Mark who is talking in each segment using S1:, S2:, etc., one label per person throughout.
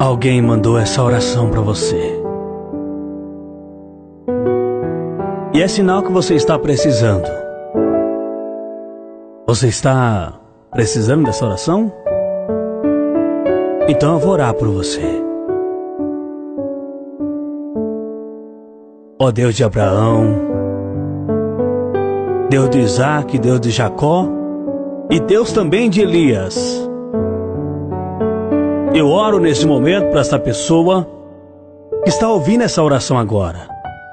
S1: Alguém mandou essa oração para você. E é sinal que você está precisando. Você está precisando dessa oração? Então eu vou orar por você. Ó Deus de Abraão, Deus de Isaac, Deus de Jacó e Deus também de Elias. Eu oro nesse momento para essa pessoa que está ouvindo essa oração agora.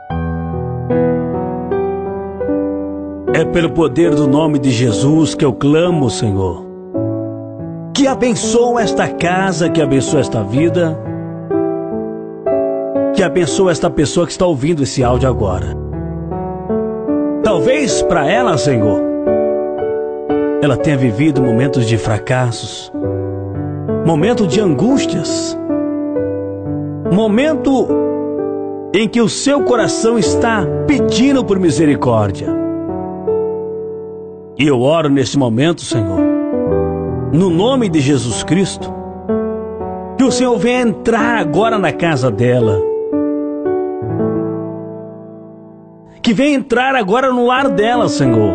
S1: É pelo poder do nome de Jesus que eu clamo, Senhor. Que abençoe esta casa, que abençoe esta vida, que abençoe esta pessoa que está ouvindo esse áudio agora. Talvez para ela, Senhor, ela tenha vivido momentos de fracassos, momento de angústias, momento em que o seu coração está pedindo por misericórdia. E eu oro nesse momento, Senhor, no nome de Jesus Cristo, que o Senhor venha entrar agora na casa dela, que venha entrar agora no lar dela, Senhor.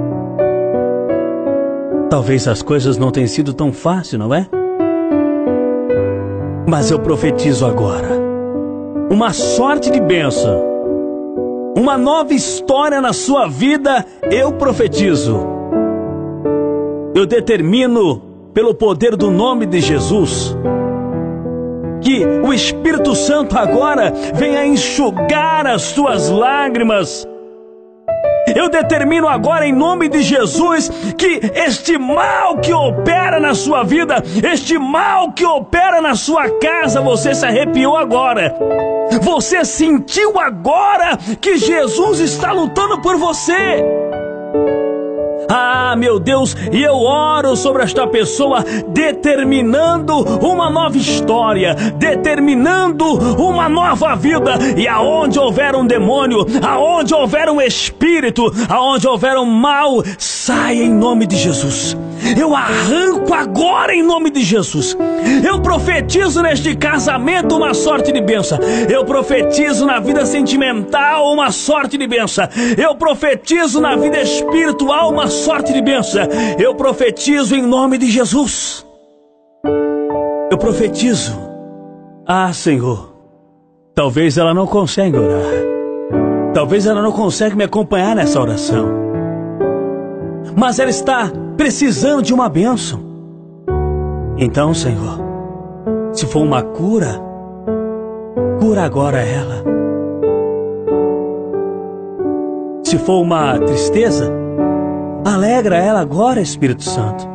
S1: Talvez as coisas não tenham sido tão fáceis, não é? Mas eu profetizo agora uma sorte de bênção, uma nova história na sua vida. Eu profetizo, eu determino pelo poder do nome de Jesus que o Espírito Santo agora venha enxugar as suas lágrimas. Eu determino agora em nome de Jesus que este mal que opera na sua vida, este mal que opera na sua casa, você se arrepiou agora. Você sentiu agora que Jesus está lutando por você. Ah, meu Deus, e eu oro sobre esta pessoa, determinando uma nova história, determinando uma nova vida. E aonde houver um demônio, aonde houver um espírito, aonde houver um mal, saia em nome de Jesus. Eu arranco agora em nome de Jesus. Eu profetizo neste casamento uma sorte de bênção. Eu profetizo na vida sentimental uma sorte de bênção. Eu profetizo na vida espiritual uma sorte de bênção. Eu profetizo em nome de Jesus. Eu profetizo. Ah, Senhor, talvez ela não consiga orar. Talvez ela não consiga me acompanhar nessa oração. Mas ela está precisando de uma bênção. Então, Senhor, se for uma cura, cura agora ela. Se for uma tristeza, alegra ela agora, Espírito Santo.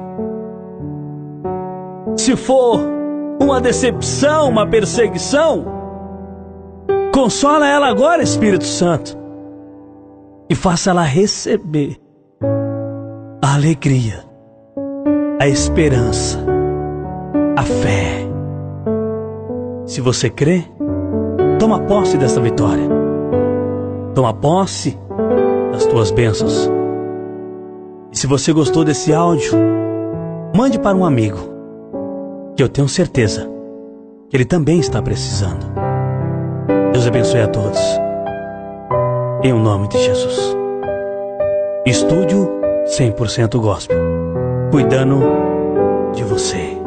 S1: Se for uma decepção, uma perseguição, consola ela agora, Espírito Santo, e faça ela receber a alegria, a esperança, a fé. Se você crê, toma posse dessa vitória. Toma posse das tuas bênçãos. E se você gostou desse áudio, mande para um amigo, que eu tenho certeza que ele também está precisando. Deus abençoe a todos, em nome de Jesus. Estúdio 100% Gospel, cuidando de você.